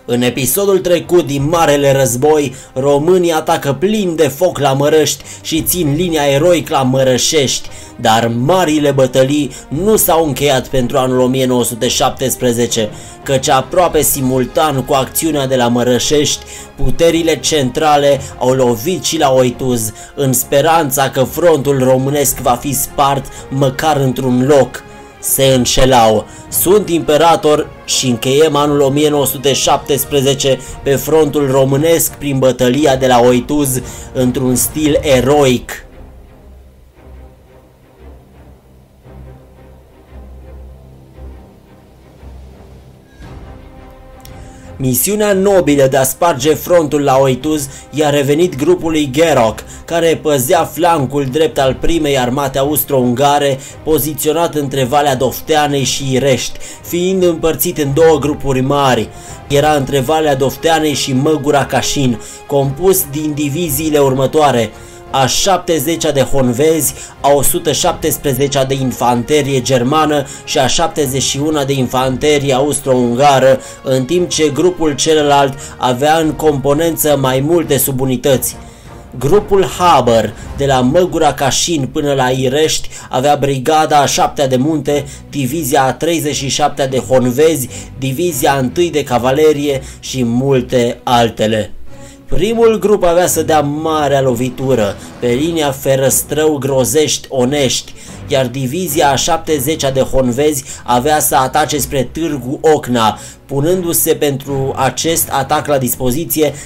În episodul trecut din Marele Război, românii atacă plin de foc la Mărăști și țin linia eroic la Mărășești, dar marile bătălii nu s-au încheiat pentru anul 1917, căci aproape simultan cu acțiunea de la Mărășești, puterile centrale au lovit și la Oituz, în speranța că frontul românesc va fi spart măcar într-un loc. Se înșelau. Sunt imperator și încheiem anul 1917 pe frontul românesc prin bătălia de la Oituz într-un stil eroic. Misiunea nobilă de a sparge frontul la Oituz i-a revenit grupului Gheroc, care păzea flancul drept al primei armate austro-ungare, poziționat între Valea Dofteanei și Irești, fiind împărțit în două grupuri mari. Era între Valea Dofteanei și Măgura Cașin, compus din diviziile următoare: a 70-a de honvezi, a 117-a de infanterie germană și a 71-a de infanterie austro-ungară, în timp ce grupul celălalt avea în componență mai multe subunități. Grupul Haber, de la Măgura Cașin până la Irești, avea brigada a 7-a de munte, divizia a 37-a de honvezi, divizia a 1 de cavalerie și multe altele. Primul grup avea să dea marea lovitură pe linia Ferăstrău-Grozești-Onești, iar divizia a 70-a de honvezi avea să atace spre Târgu Ocna, punându-se pentru acest atac la dispoziție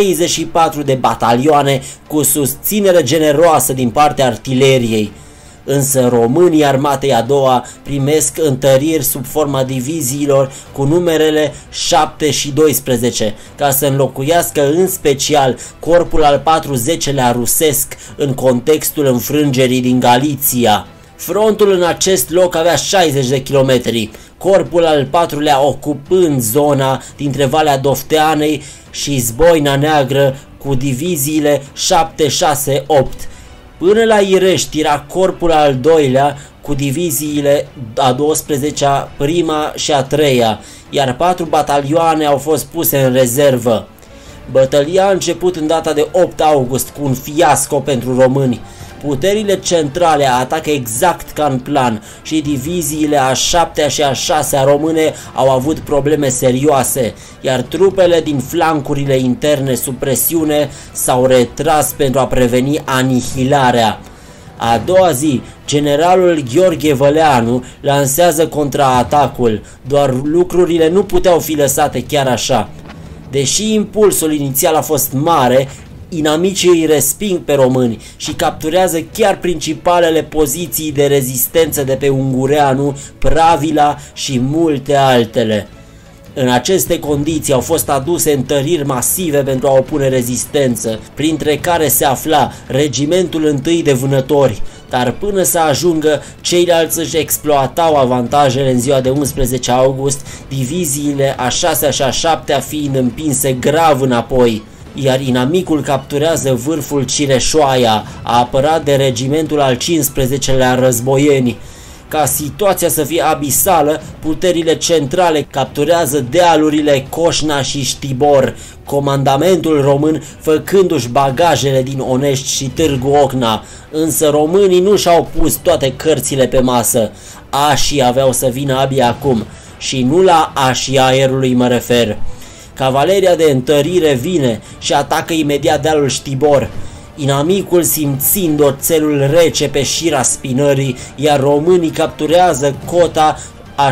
34 de batalioane cu susținere generoasă din partea artileriei. Însă românii armatei a doua primesc întăriri sub forma diviziilor cu numerele 7 și 12, ca să înlocuiască în special corpul al 40-lea rusesc în contextul înfrângerii din Galiția. Frontul în acest loc avea 60 de kilometri, corpul al 4-lea ocupând zona dintre Valea Dofteanei și Zboina Neagră cu diviziile 7, 6, 8. Până la Irești era corpul al 2-lea cu diviziile a 12-a, prima și a 3-a, iar 4 batalioane au fost puse în rezervă. Bătălia a început în data de 8 august cu un fiasco pentru români. Puterile centrale atacă exact ca în plan și diviziile a 7-a și a 6-a române au avut probleme serioase, iar trupele din flancurile interne sub presiune s-au retras pentru a preveni anihilarea. A doua zi, generalul Gheorghe Văleanu lansează contraatacul, doar lucrurile nu puteau fi lăsate chiar așa. Deși impulsul inițial a fost mare, inamicii îi resping pe români și capturează chiar principalele poziții de rezistență de pe Ungureanu, Pravila și multe altele. În aceste condiții au fost aduse întăriri masive pentru a opune rezistență, printre care se afla regimentul 1 de vânători, dar până să ajungă, ceilalți își exploatau avantajele în ziua de 11 august, diviziile a 6-a și a 7-a fiind împinse grav înapoi, iar inamicul capturează vârful Cireșoaia, apărat de regimentul al 15-lea Războieni. Ca situația să fie abisală, puterile centrale capturează dealurile Coșna și Știbor, comandamentul român făcându-și bagajele din Onești și Târgu Ocna, însă românii nu și-au pus toate cărțile pe masă. Așii aveau să vină abia acum și nu la așii aerului mă refer. Cavaleria de întărire vine și atacă imediat dealul Știbor, inamicul simțind oțelul rece pe șira spinării, iar românii capturează cota a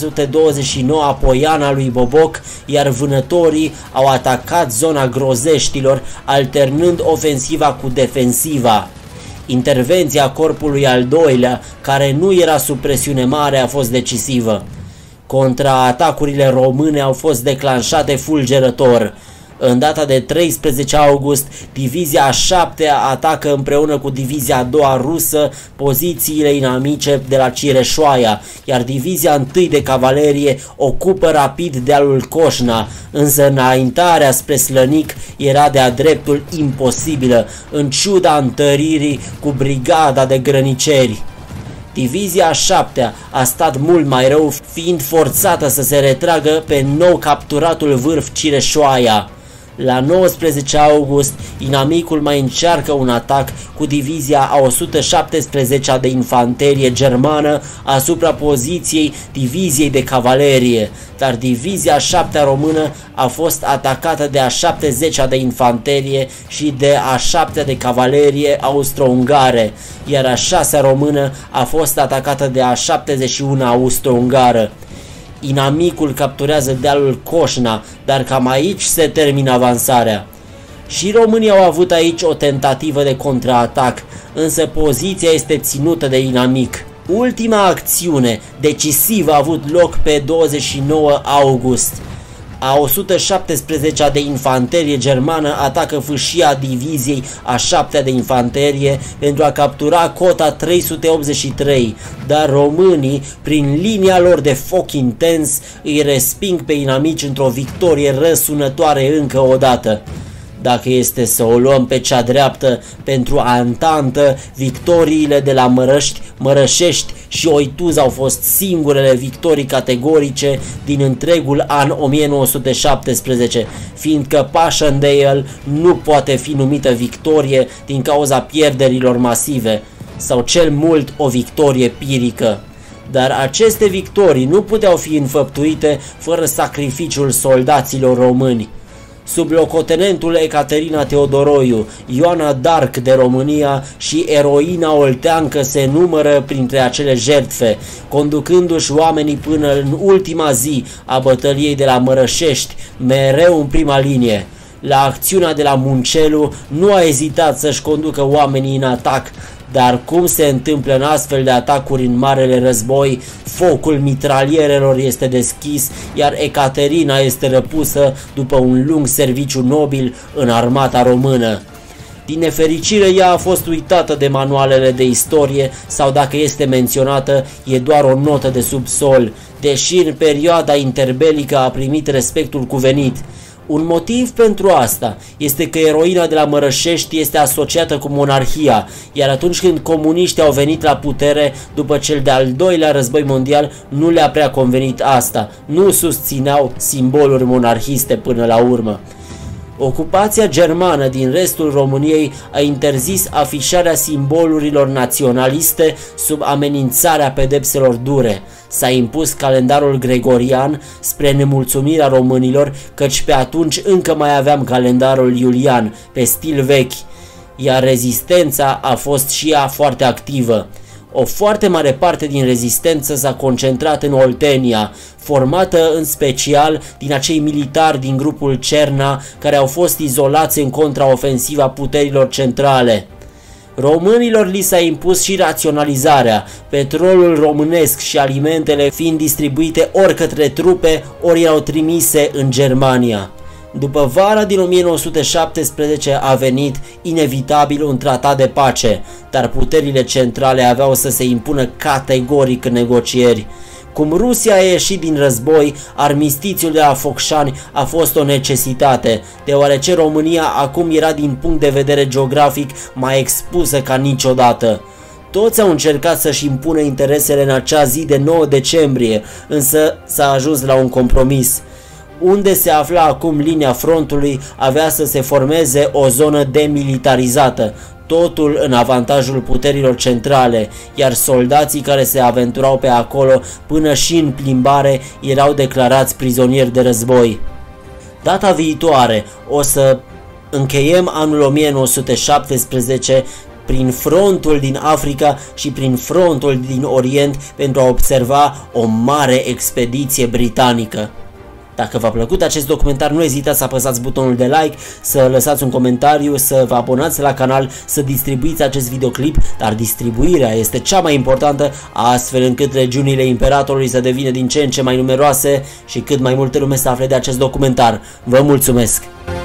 629-a Poiana lui Boboc, iar vânătorii au atacat zona Grozeștilor, alternând ofensiva cu defensiva. Intervenția corpului al 2-lea, care nu era sub presiune mare, a fost decisivă. Contraatacurile române au fost declanșate fulgerător. În data de 13 august, divizia a 7-a atacă împreună cu divizia a 2-a rusă pozițiile inamice de la Cireșoaia, iar divizia 1 de cavalerie ocupă rapid dealul Coșna, însă înaintarea spre Slănic era de-a dreptul imposibilă, în ciuda întăririi cu brigada de grăniceri. Divizia a 7-a a stat mult mai rău, fiind forțată să se retragă pe nou capturatul vârf Cireșoaia. La 19 august, inamicul mai încearcă un atac cu divizia a 117-a de infanterie germană asupra poziției diviziei de cavalerie, dar divizia a 7-a română a fost atacată de a 70-a de infanterie și de a 7-a de cavalerie austro-ungare, iar a 6-a română a fost atacată de a 71-a austro-ungară. Inamicul capturează dealul Coșna, dar cam aici se termină avansarea. Și românii au avut aici o tentativă de contraatac, însă poziția este ținută de inamic. Ultima acțiune decisivă a avut loc pe 29 august. A 117-a de infanterie germană atacă fâșia diviziei a 7-a de infanterie pentru a captura cota 383, dar românii, prin linia lor de foc intens, îi resping pe inamici într-o victorie răsunătoare încă o dată. Dacă este să o luăm pe cea dreaptă, pentru Antantă, victoriile de la Mărășești și Oituz au fost singurele victorii categorice din întregul an 1917, fiindcă Passchendaele nu poate fi numită victorie din cauza pierderilor masive, sau cel mult o victorie pirică. Dar aceste victorii nu puteau fi înfăptuite fără sacrificiul soldaților români. Sub locotenentul Ecaterina Teodoroiu, Ioana d'Arc de România și eroina olteancă se numără printre acele jertfe, conducându-și oamenii până în ultima zi a bătăliei de la Mărășești, mereu în prima linie. La acțiunea de la Muncelu nu a ezitat să-și conducă oamenii în atac, dar cum se întâmplă în astfel de atacuri în Marele Război, focul mitralierelor este deschis, iar Ecaterina este răpusă după un lung serviciu nobil în armata română. Din nefericire, ea a fost uitată de manualele de istorie sau, dacă este menționată, e doar o notă de subsol, deși în perioada interbelică a primit respectul cuvenit. Un motiv pentru asta este că eroina de la Mărășești este asociată cu monarhia, iar atunci când comuniștii au venit la putere după cel de-al doilea război mondial, nu le-a prea convenit asta, nu susțineau simboluri monarhiste până la urmă. Ocupația germană din restul României a interzis afișarea simbolurilor naționaliste sub amenințarea pedepselor dure. S-a impus calendarul gregorian spre nemulțumirea românilor, căci pe atunci încă mai aveam calendarul iulian, pe stil vechi, iar rezistența a fost și ea foarte activă. O foarte mare parte din rezistență s-a concentrat în Oltenia, formată în special din acei militari din grupul Cerna care au fost izolați în contraofensiva puterilor centrale. Românilor li s-a impus și raționalizarea, petrolul românesc și alimentele fiind distribuite ori către trupe, ori erau trimise în Germania. După vara din 1917 a venit inevitabil un tratat de pace, dar puterile centrale aveau să se impună categoric în negocieri. Cum Rusia a ieșit din război, armistițiul de la Focșani a fost o necesitate, deoarece România acum era din punct de vedere geografic mai expusă ca niciodată. Toți au încercat să-și impună interesele în acea zi de 9 decembrie, însă s-a ajuns la un compromis. Unde se afla acum linia frontului avea să se formeze o zonă demilitarizată, totul în avantajul puterilor centrale, iar soldații care se aventurau pe acolo până și în plimbare erau declarați prizonieri de război. Data viitoare o să încheiem anul 1917 prin frontul din Africa și prin frontul din Orient pentru a observa o mare expediție britanică. Dacă v-a plăcut acest documentar, nu ezitați să apăsați butonul de like, să lăsați un comentariu, să vă abonați la canal, să distribuiți acest videoclip, dar distribuirea este cea mai importantă, astfel încât regiunile Imperatorului să devină din ce în ce mai numeroase și cât mai multă lume să afle de acest documentar. Vă mulțumesc!